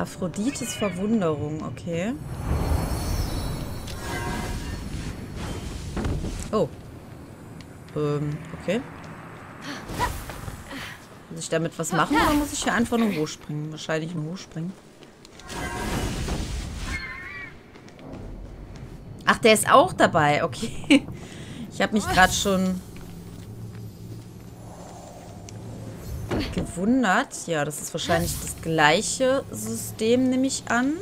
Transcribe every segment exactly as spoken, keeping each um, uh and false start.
Aphrodites Verwunderung, okay. Oh. Ähm, okay. Muss ich damit was machen oder muss ich hier einfach nur hochspringen? Wahrscheinlich nur hochspringen. Ach, der ist auch dabei. Okay. Ich habe mich gerade schon gewundert. Ja, das ist wahrscheinlich das gleiche System, nehme ich an.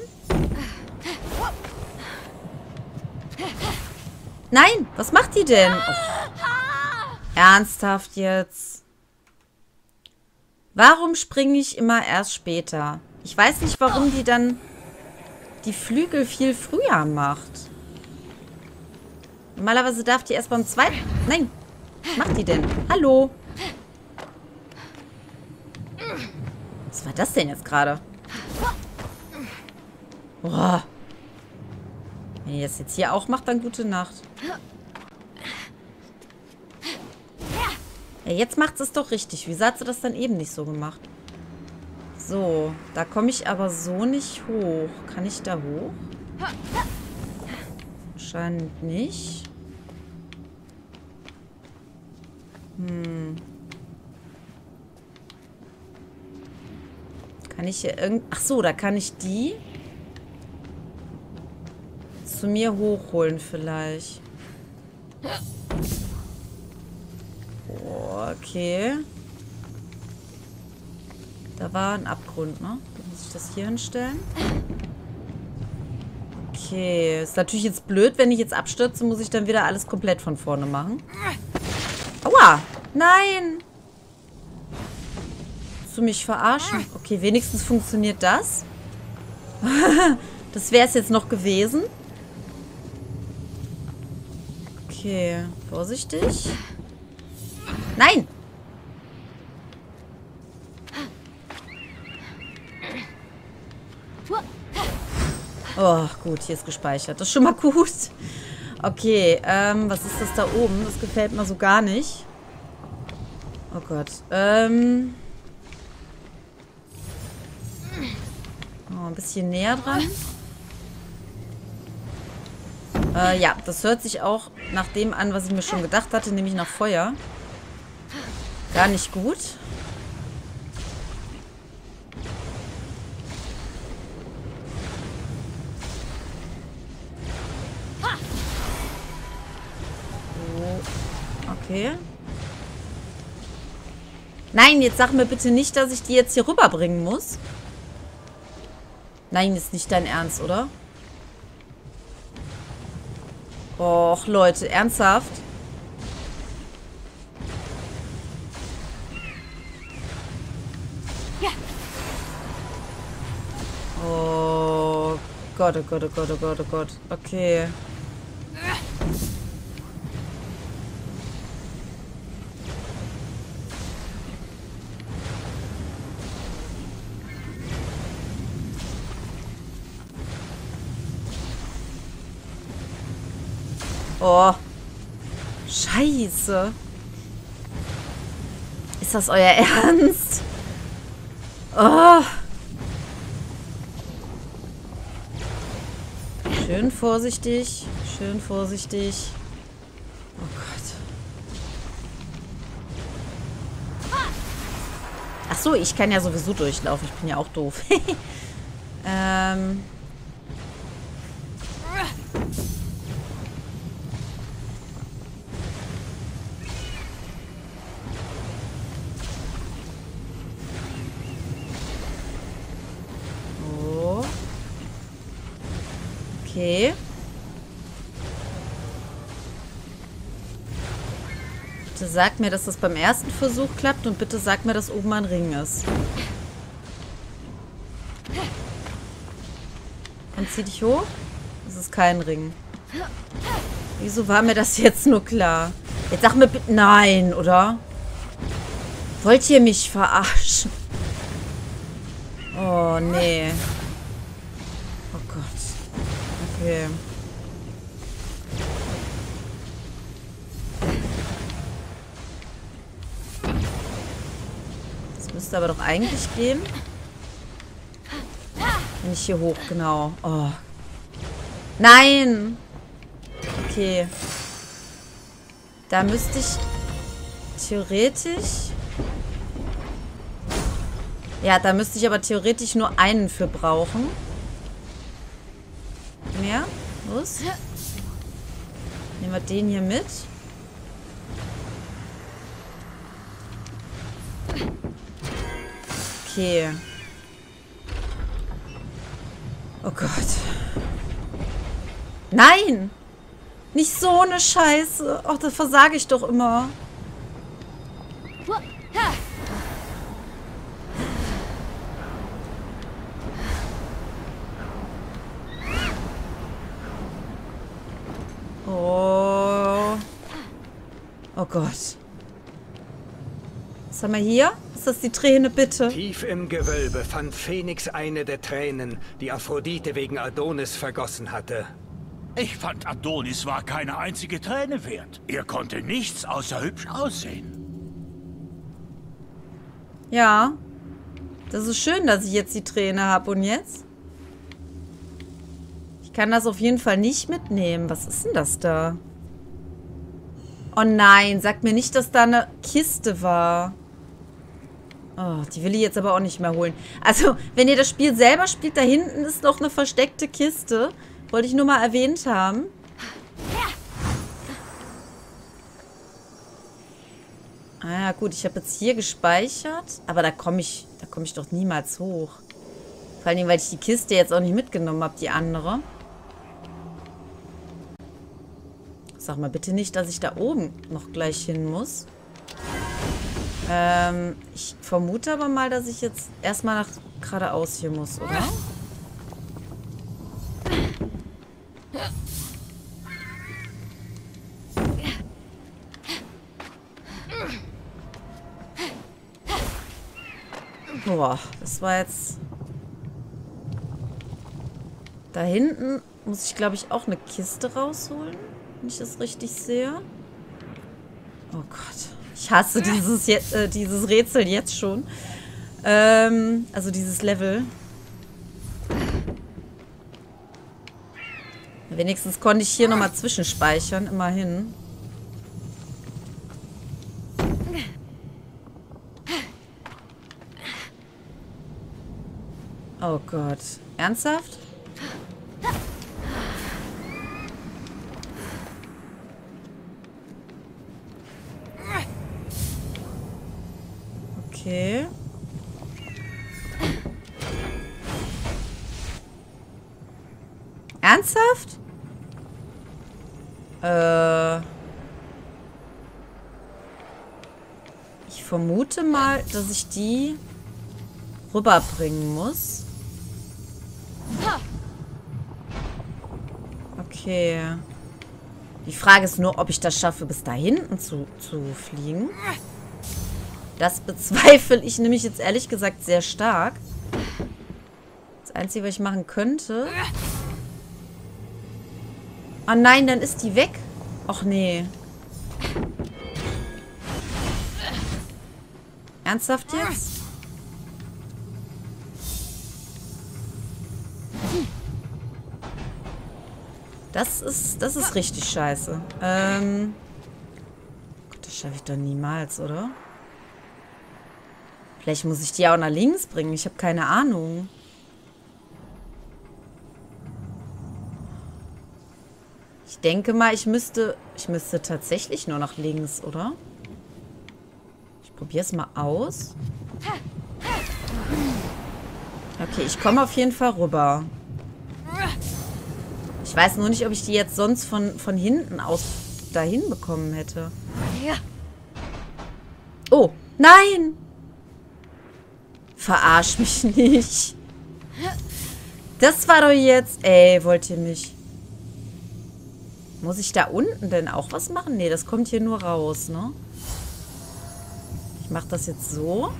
Nein, was macht die denn? Oh. Ernsthaft jetzt? Warum springe ich immer erst später? Ich weiß nicht, warum die dann die Flügel viel früher macht. Normalerweise darf die erst beim zweiten... Nein, was macht die denn? Hallo? Was war das denn jetzt gerade? Boah. Wenn ihr das jetzt hier auch macht, dann gute Nacht. Ja, jetzt macht es doch richtig. Wieso hat sie das dann eben nicht so gemacht? So, da komme ich aber so nicht hoch. Kann ich da hoch? Anscheinend nicht. Hm. Kann ich hier irgend... Ach so, da kann ich die zu mir hochholen vielleicht. Oh, okay. Da war ein Abgrund, ne? Da muss ich das hier hinstellen. Okay. Ist natürlich jetzt blöd, wenn ich jetzt abstürze, muss ich dann wieder alles komplett von vorne machen. Aua! Nein! Willst du mich verarschen? Okay, wenigstens funktioniert das. Das wäre es jetzt noch gewesen. Okay, vorsichtig. Nein! Oh, gut, hier ist gespeichert. Das ist schon mal gut. Okay, ähm, was ist das da oben? Das gefällt mir so gar nicht. Oh Gott. Ähm. Oh, ein bisschen näher dran. Äh, ja, das hört sich auch nach dem an, was ich mir schon gedacht hatte, nämlich nach Feuer. Gar nicht gut. Okay. Nein, jetzt sag mir bitte nicht, dass ich die jetzt hier rüberbringen muss. Nein, ist nicht dein Ernst, oder? Och, Leute, ernsthaft? Oh Gott, oh Gott, oh Gott, oh Gott, oh Gott. Okay. Oh. Scheiße. Ist das euer Ernst? Oh. Schön vorsichtig. Schön vorsichtig. Oh Gott. Ach so, ich kann ja sowieso durchlaufen. Ich bin ja auch doof. ähm... Okay. Bitte sag mir, dass das beim ersten Versuch klappt und bitte sag mir, dass oben ein Ring ist. Und zieh dich hoch. Das ist kein Ring. Wieso war mir das jetzt nur klar? Jetzt sag mir bitte... Nein, oder? Wollt ihr mich verarschen? Oh, nee. Oh Gott. Okay. Das müsste aber doch eigentlich gehen. Wenn ich hier hoch, genau. Oh. Nein! Okay. Da müsste ich theoretisch... Ja, da müsste ich aber theoretisch nur einen für brauchen. Mehr? Los. Nehmen wir den hier mit. Okay. Oh Gott. Nein! Nicht so eine Scheiße. Ach, das versage ich doch immer. Oh. Oh Gott. Was haben wir hier? Ist das die Träne, bitte? Tief im Gewölbe fand Phoenix eine der Tränen, die Aphrodite wegen Adonis vergossen hatte. Ich fand, Adonis war keine einzige Träne wert. Er konnte nichts außer hübsch aussehen. Ja. Das ist schön, dass ich jetzt die Träne habe. Und jetzt? Ich kann das auf jeden Fall nicht mitnehmen. Was ist denn das da? Oh nein, sag mir nicht, dass da eine Kiste war. Oh, die will ich jetzt aber auch nicht mehr holen. Also, wenn ihr das Spiel selber spielt, da hinten ist noch eine versteckte Kiste. Wollte ich nur mal erwähnt haben. Ah ja, gut, ich habe jetzt hier gespeichert. Aber da komme ich, da komme ich doch niemals hoch. Vor allen Dingen, weil ich die Kiste jetzt auch nicht mitgenommen habe, die andere. Sag mal bitte nicht, dass ich da oben noch gleich hin muss. Ähm, ich vermute aber mal, dass ich jetzt erstmal nach geradeaus hier muss, oder? Boah, das war jetzt... Da hinten muss ich, glaube ich, auch eine Kiste rausholen, wenn ich das richtig sehe. Oh Gott. Ich hasse dieses, äh, dieses Rätsel jetzt schon. Ähm, also dieses Level. Wenigstens konnte ich hier nochmal zwischenspeichern, immerhin. Oh Gott. Ernsthaft? Okay. Ernsthaft? Äh. Ich vermute mal, dass ich die rüberbringen muss. Okay. Die Frage ist nur, ob ich das schaffe, bis da hinten zu, zu fliegen. Das bezweifle ich nämlich jetzt ehrlich gesagt sehr stark. Das Einzige, was ich machen könnte... Oh nein, dann ist die weg. Och nee. Ernsthaft jetzt? Das ist, das ist richtig scheiße. Ähm... Gott, das schaffe ich doch niemals, oder? Vielleicht muss ich die auch nach links bringen. Ich habe keine Ahnung. Ich denke mal, ich müsste... Ich müsste tatsächlich nur nach links, oder? Ich probiere es mal aus. Okay, ich komme auf jeden Fall rüber. Ich weiß nur nicht, ob ich die jetzt sonst von, von hinten aus dahin bekommen hätte. Oh, nein! Verarsch mich nicht. Das war doch jetzt... Ey, wollt ihr mich... Muss ich da unten denn auch was machen? Nee, das kommt hier nur raus, ne? Ich mache das jetzt so.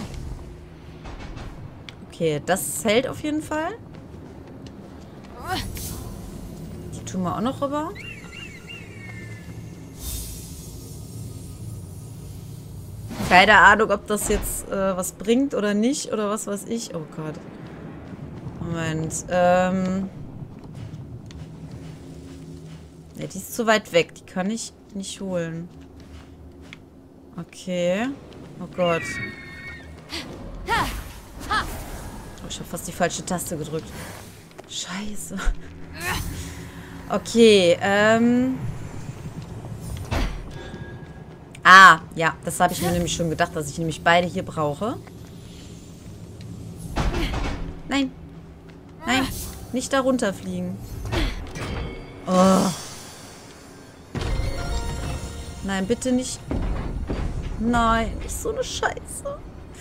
Okay, das hält auf jeden Fall. Die tun wir auch noch rüber. Keine Ahnung, ob das jetzt äh, was bringt oder nicht. Oder was weiß ich. Oh Gott. Moment. Ähm. Ne, die ist zu weit weg. Die kann ich nicht holen. Okay. Oh Gott. Oh, ich habe fast die falsche Taste gedrückt. Scheiße. Okay, ähm. Ah, ja, das habe ich mir nämlich schon gedacht, dass ich nämlich beide hier brauche. Nein. Nein, nicht da runterfliegen. Oh. Nein, bitte nicht. Nein, nicht so eine Scheiße.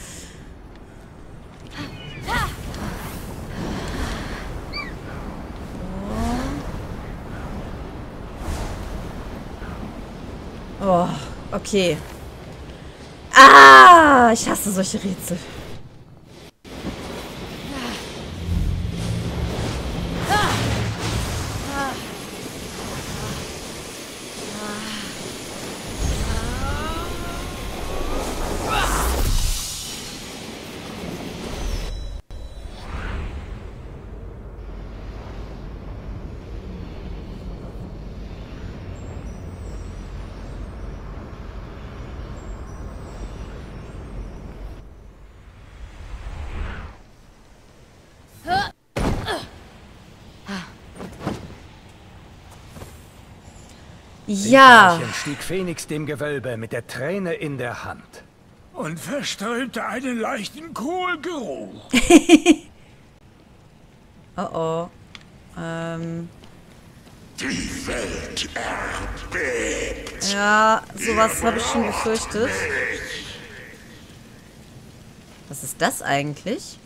Oh. Oh, okay. Ah, ich hasse solche Rätsel. Ja. Stieg Phoenix dem Gewölbe mit der Träne in der Hand. Und verströmte einen leichten Kohlgeruch. Oh oh. Ähm. Die Welt erbebt. Ja, sowas habe ich schon befürchtet. Was ist das eigentlich?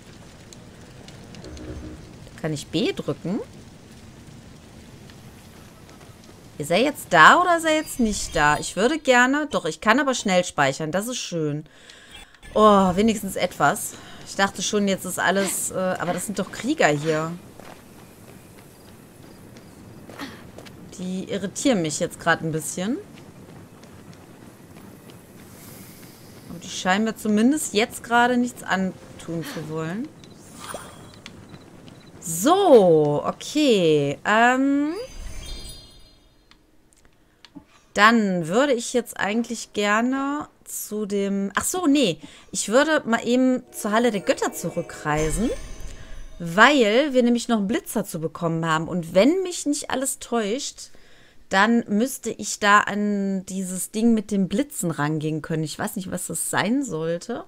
Kann ich B drücken? Ist er jetzt da oder ist er jetzt nicht da? Ich würde gerne... Doch, ich kann aber schnell speichern. Das ist schön. Oh, wenigstens etwas. Ich dachte schon, jetzt ist alles... Äh, aber das sind doch Krieger hier. Die irritieren mich jetzt gerade ein bisschen. Aber die scheinen mir zumindest jetzt gerade nichts antun zu wollen. So, okay. Ähm... Dann würde ich jetzt eigentlich gerne zu dem... Ach so, nee. Ich würde mal eben zur Halle der Götter zurückreisen, weil wir nämlich noch einen Blitzer zu bekommen haben. Und wenn mich nicht alles täuscht, dann müsste ich da an dieses Ding mit den Blitzen rangehen können. Ich weiß nicht, was das sein sollte.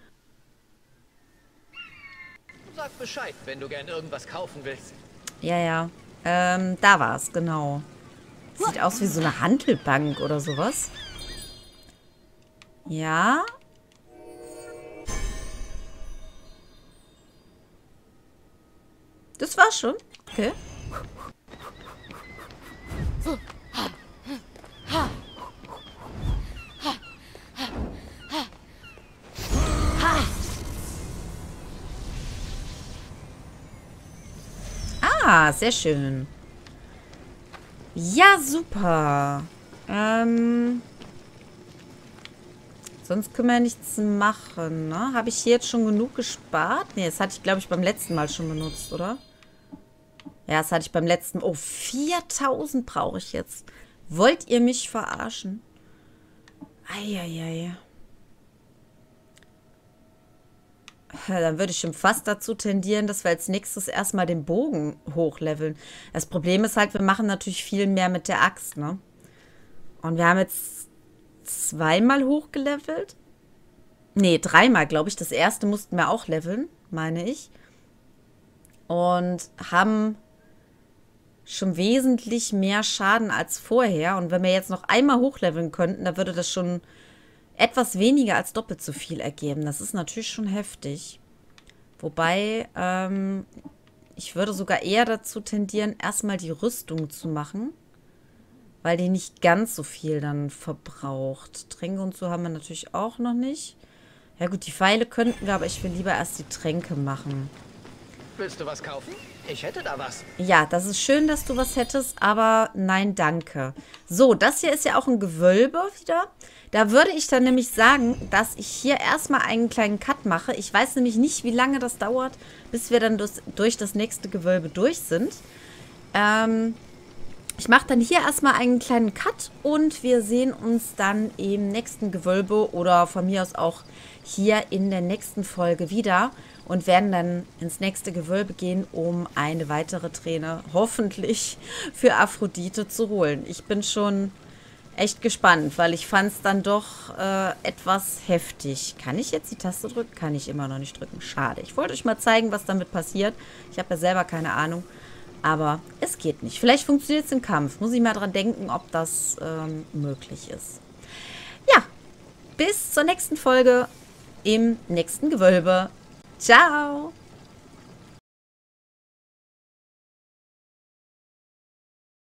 Sag Bescheid, wenn du gern irgendwas kaufen willst. Ja, ja. Ähm, da war es, genau. Sieht aus wie so eine Handelbank oder sowas. Ja. Das war's schon. Okay. Ah, sehr schön. Ja, super. Ähm, sonst können wir ja nichts machen, ne? Habe ich hier jetzt schon genug gespart? Ne, das hatte ich, glaube ich, beim letzten Mal schon benutzt, oder? Ja, das hatte ich beim letzten... Oh, viertausend brauche ich jetzt. Wollt ihr mich verarschen? Eieiei. Dann würde ich schon fast dazu tendieren, dass wir als nächstes erstmal den Bogen hochleveln. Das Problem ist halt, wir machen natürlich viel mehr mit der Axt, ne? Und wir haben jetzt zweimal hochgelevelt. Nee, dreimal, glaube ich. Das erste mussten wir auch leveln, meine ich. Und haben schon wesentlich mehr Schaden als vorher. Und wenn wir jetzt noch einmal hochleveln könnten, dann würde das schon... etwas weniger als doppelt so viel ergeben. Das ist natürlich schon heftig. Wobei, ähm, ich würde sogar eher dazu tendieren, erstmal die Rüstung zu machen. Weil die nicht ganz so viel dann verbraucht. Tränke und so haben wir natürlich auch noch nicht. Ja gut, die Pfeile könnten wir, aber ich will lieber erst die Tränke machen. Willst du was kaufen? Ich hätte da was. Ja, das ist schön, dass du was hättest, aber nein, danke. So, das hier ist ja auch ein Gewölbe wieder. Da würde ich dann nämlich sagen, dass ich hier erstmal einen kleinen Cut mache. Ich weiß nämlich nicht, wie lange das dauert, bis wir dann durch, durch das nächste Gewölbe durch sind. Ähm, ich mache dann hier erstmal einen kleinen Cut und wir sehen uns dann im nächsten Gewölbe oder von mir aus auch hier in der nächsten Folge wieder. Und werden dann ins nächste Gewölbe gehen, um eine weitere Träne hoffentlich für Aphrodite zu holen. Ich bin schon echt gespannt, weil ich fand es dann doch äh, etwas heftig. Kann ich jetzt die Taste drücken? Kann ich immer noch nicht drücken. Schade. Ich wollte euch mal zeigen, was damit passiert. Ich habe ja selber keine Ahnung. Aber es geht nicht. Vielleicht funktioniert es im Kampf. Muss ich mal dran denken, ob das ähm, möglich ist. Ja, bis zur nächsten Folge im nächsten Gewölbe. Ciao!